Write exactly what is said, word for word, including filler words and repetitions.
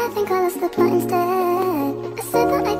I think I lost the plot instead. I said that I